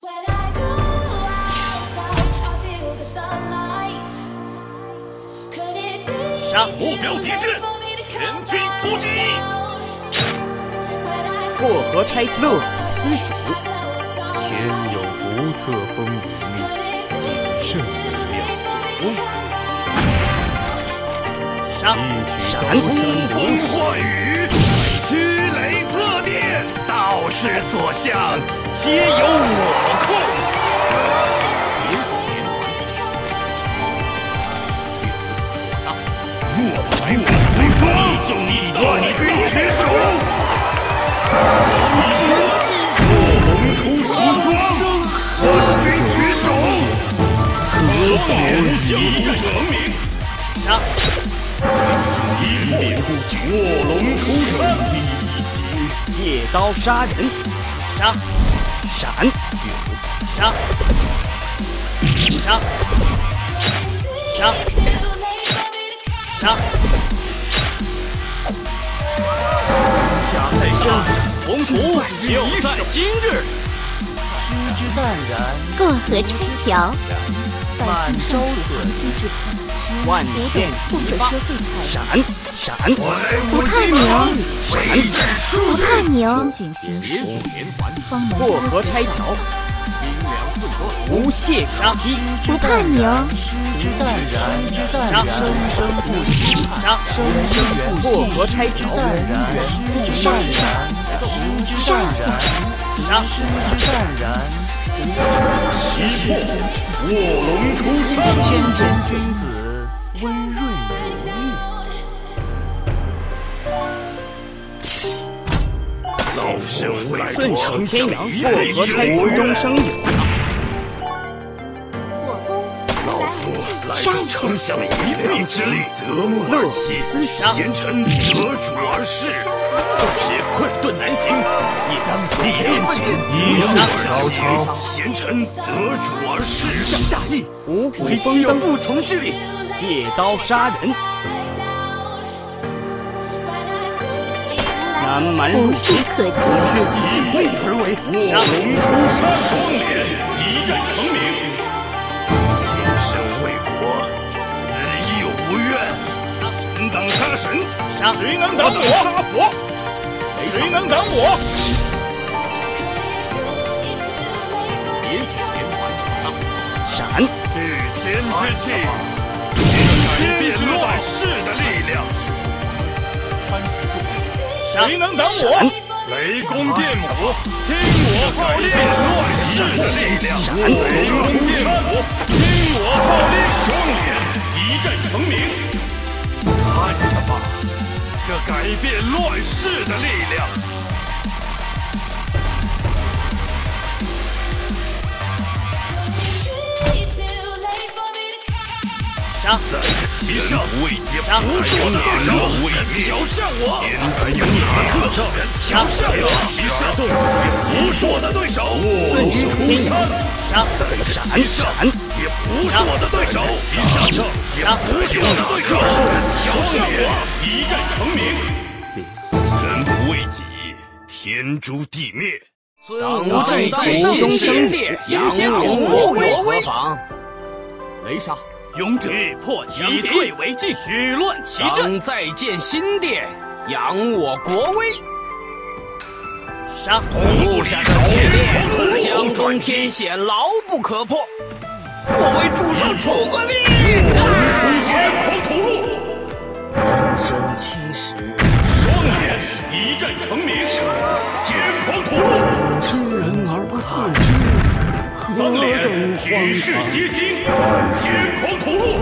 杀！目标抵制，全军突击！ 过河拆桥，乐私属。 天有不测风云，谨慎为妙。 杀！闪！ 风化雨，驱雷测电，道士所向，皆由我控。若白我无双，万军取手。卧龙出双，万军取手。双脸一战成名。 杀！ 一变卧龙出山， 借刀杀人。杀！闪！杀！杀！杀！杀！ 家在上，宏图就在今日。 失之淡然， 过河拆桥， 满招损， 万箭齐发。闪！闪！ 不怕牛， 闪！ 不怕牛。 过河拆桥，无懈杀机。 不怕牛， 失之淡然， 杀！ 生生不息， 杀！ 生生缘过河拆桥， 淡然， 上下上下杀！ 失之淡然， 一破卧龙出山， 谦谦君子，温润如玉。 老身为顺承天阳，过河拆桥终生有。 老夫来助丞相一臂之力，择木而起，贤臣择主而事。纵使困顿难行，也当立殿前以木而起，贤臣择主而事。大义， 五虎为丰登， 不从之理。 借刀杀人。南蛮入无懈可击。 以位而为，卧龙出山，双脸一战成名。亲身为国，死亦无怨。臣当杀神，谁能挡我？杀佛，谁能挡我？ 闪！ 御天之气，改变乱世的力量。谁能挡我？雷公电母，听我号令！乱世的力量，雷公电母，听我号令！双脸一战成名，看着吧，这改变乱世的力量。 杀！ 在其上位阶不是我的对手，挑战我！敢有哪个敢挑战我？其上也不是我的对手。卧龙出山，在其上也不是我的对手。其上也不是我的对手。敢挑战我！一战成名，人不为己，天诛地灭。 无罪见终生烈，仰我国威。 雷杀！ 勇者破强敌，退为进，许乱其阵。 再建新殿，扬我国威。 杀！ 布下手链，江中天险牢不可破。我为主上出个力。 劫狂屠戮， 人生70， 双脸一战成名，劫狂屠戮。 知人而不自知。 三脸举世皆惊，劫狂屠戮；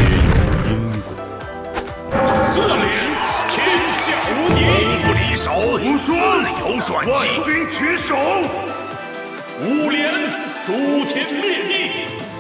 四脸天下无敌，不离手，自有转机，万军取手；五脸诛天灭地，